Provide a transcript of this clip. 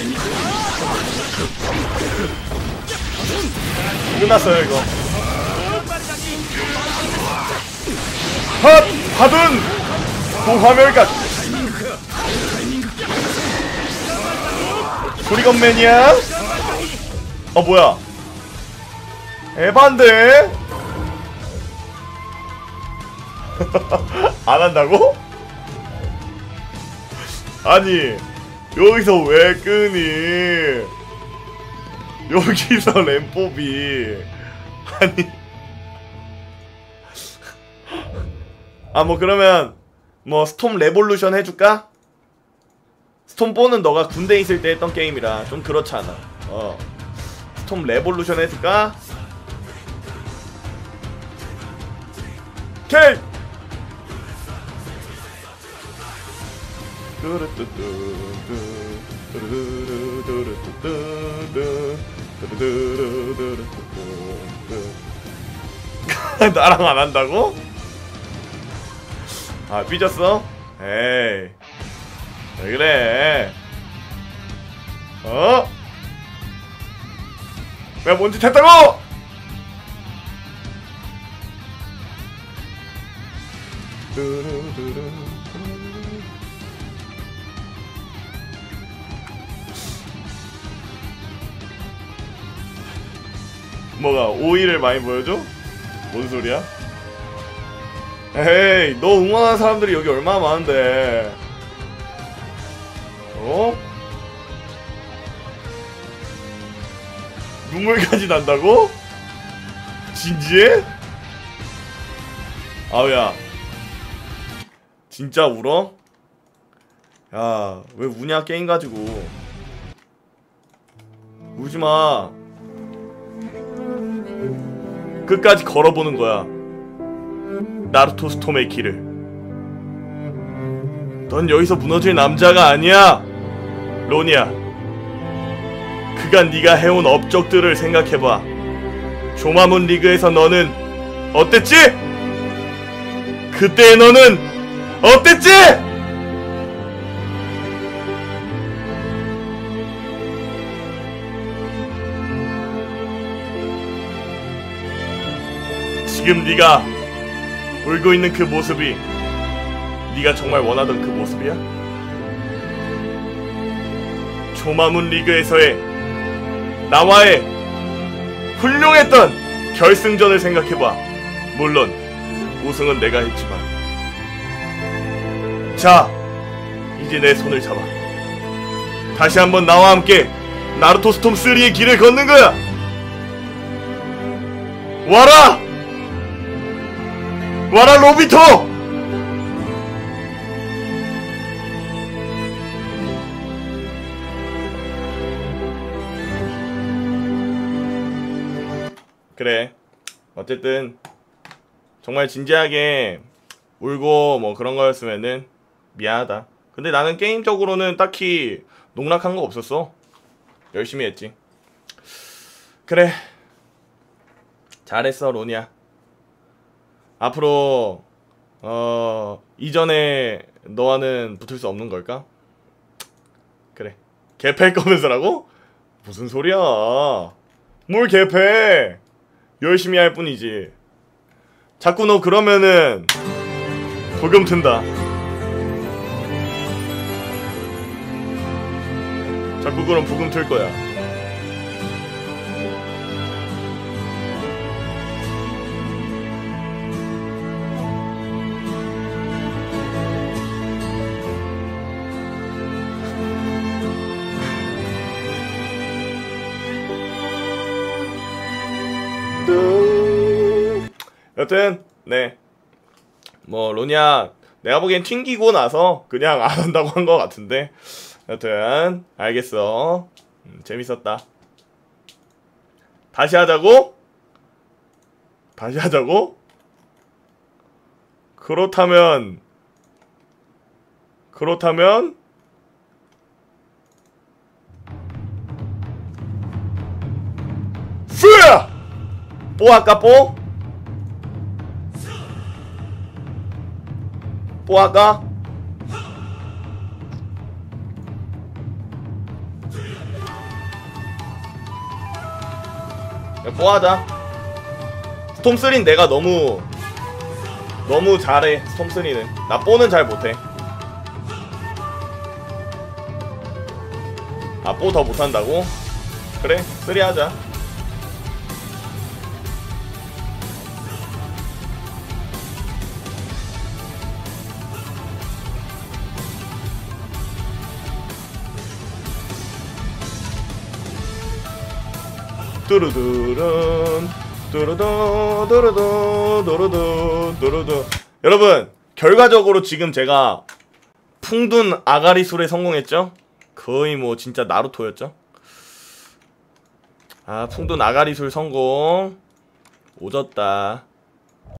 끝났어요 이거. 헛! 하든! 동화멸각! 브리건맨이야? 뭐야 에반데? 안한다고? 아니 여기서 왜 끄니? 여기서 램뽀비 아니 뭐 그러면 뭐 스톰 레볼루션 해줄까? 스톰 4는 너가 군대에 있을 때 했던 게임이라 좀 그렇잖아. 스톰 레볼루션 해줄까? 오케이! 나랑 안 한다고? 삐졌어? 에이 왜 그래? 왜 뭔 짓 했다고? 뭐가 오이를 많이 보여줘? 뭔 소리야? 에이 너 응원하는 사람들이 여기 얼마나 많은데 눈물까지 난다고? 진지해? 아우야 진짜 울어? 야 왜 우냐 게임 가지고. 울지마. 끝까지 걸어보는 거야 나루토 스톰의 길을. 넌 여기서 무너질 남자가 아니야 로니야. 그간 네가 해온 업적들을 생각해봐. 조마문 리그에서 너는 어땠지? 그때의 너는 어땠지? 지금 네가 울고 있는 그 모습이 네가 정말 원하던 그 모습이야? 조마문 리그에서의 나와의 훌륭했던 결승전을 생각해봐. 물론 우승은 내가 했지만. 자, 이제 내 손을 잡아. 다시 한번 나와 함께 나루토 스톰 3의 길을 걷는 거야. 와라! 와라 로비토! 그래 어쨌든 정말 진지하게 울고 뭐 그런 거였으면은 미안하다. 근데 나는 게임적으로는 딱히 농락한 거 없었어. 열심히 했지. 그래 잘했어 로니야. 앞으로 이전에 너와는 붙을 수 없는 걸까? 그래 개패일 거면서라고? 무슨 소리야. 뭘 개패. 열심히 할 뿐이지. 자꾸 너 그러면은 불금 튼다. 자꾸 그럼 부금 틀 거야. 여튼 네 뭐 로니야 내가 보기엔 튕기고 나서 그냥 안 한다고 한 것 같은데 여튼 알겠어. 재밌었다. 다시 하자고? 다시 하자고? 그렇다면 쓰야! 뽀 할까 뽀? 뽀 할까? 야, 뽀하자. 스톰3는 내가 너무 잘해. 스톰3는 나 뽀는 잘 못해. 아, 뽀 더 못한다고? 그래, 3 하자. 뚜루두룬 뚜루두 뚜루두 뚜루두 뚜루두. 여러분, 결과적으로 지금 제가 풍둔 아가리술에 성공했죠? 거의 뭐 진짜 나루토였죠? 아, 풍둔 아가리술 성공. 오졌다.